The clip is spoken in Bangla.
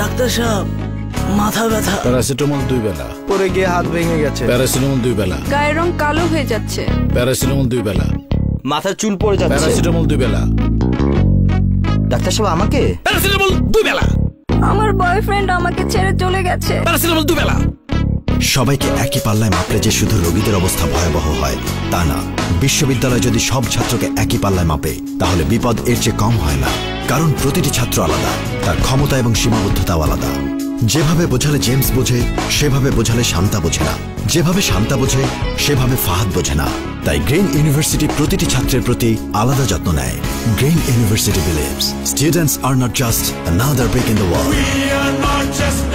ডাক্তার সাহেব, মাথা ব্যথা। প্যারাসিটামল 2 বেলা। পরে গিয়ে হাত ভেঙে গেছে। প্যারাসিটামল 2 বেলা। গায়ের রং কালো হয়ে যাচ্ছে। প্যারাসিটামল 2 বেলা। মাথার চুল পড়ে যাচ্ছে। প্যারাসিটামল 2 বেলা। ডাক্তার সাহেব আমাকে? প্যারাসিটামল 2 বেলা। আমার বয়ফ্রেন্ড আমাকে ছেড়ে চলে গেছে। প্যারাসিটামল 2 বেলা। সবাইকে একই পাল্লায় মাপলে যে শুধু রোগীদের অবস্থা ভয়াবহ হয় তা না। বিশ্ববিদ্যালয় যদি সব ছাত্রকে একই পাল্লায় মাপে তাহলে বিপদ এর চেয়ে কম হয় না। কারণ প্রতিটি ছাত্র আলাদা, তার ক্ষমতা এবং সীমাবদ্ধতাও আলাদা। যেভাবে বোঝালে জেমস বোঝে সেভাবে বোঝালে শান্তা বোঝে না, যেভাবে শান্তা বোঝে সেভাবে ফাহাদ বোঝে না। তাই গ্রেন ইউনিভার্সিটি প্রতিটি ছাত্রের প্রতি আলাদা যত্ন নেয়। গ্রেন ইউনিভার্সিটি বিলিভস স্টুডেন্টস আর not just another brick in the wall. We are not just